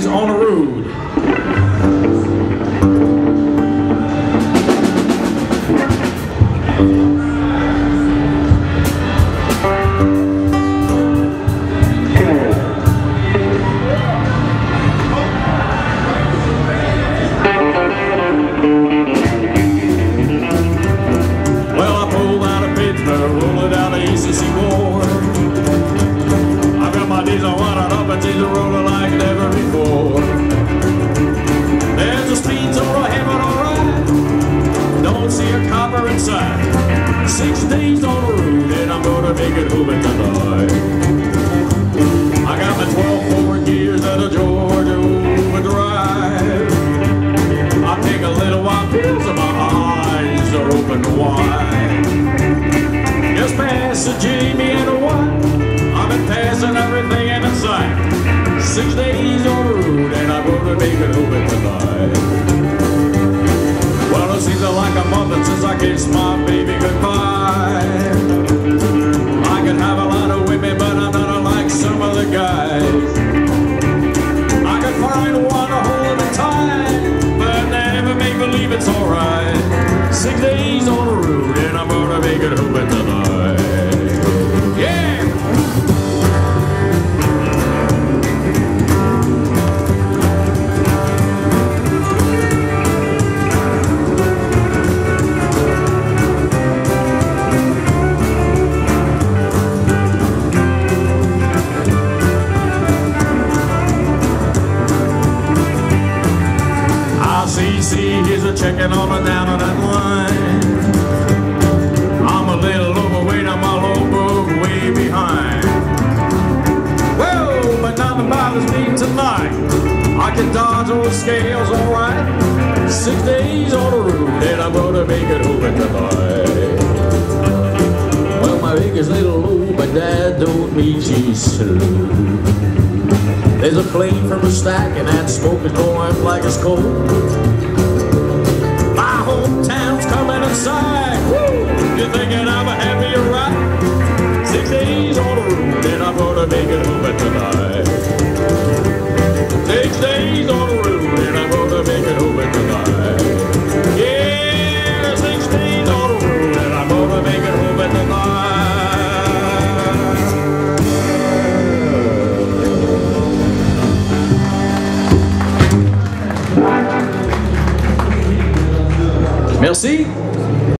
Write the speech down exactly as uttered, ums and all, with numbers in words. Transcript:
days on the road. Rolling down the eastern seaboard. I've got my diesel running up and diesel rolling like never before. There's a speed zone ahead, alright. Don't see a copper inside. Six days on the road and I'm gonna make it home tonight. I got my twelve forward gears and a Georgia overdrive. I take a little while pills and my eyes are open wide. Just past the Jamie and the one. I've been passing everything in sight. Six days on the road and I'm gonna make it home tonight. Well, it seems like a month since I kissed my baby goodbye. I can have a lot of women, but I'm not like some of the guys. I can find one to hold me tight, but never make believe it's alright. Six days on the road and I'm gonna make it home tonight. See, here's a checking on the down on that line. I'm a little overweight, I'm all over, way behind. Well, but nothing bothers me tonight. I can dodge all the scales, alright. Six days on the road, and I'm gonna make it over tonight. Well, my baker's a little low, but that don't mean she's slow. There's a flame from a stack, and that smoke is going like it's cold. My hometown's coming inside. Woo! You're thinking I'm a happy right? Six days on the road and I'm gonna make it home tonight. Six days on the road and I'm gonna make it home tonight. Yeah, six days on the road and I'm gonna make it home tonight. Merci.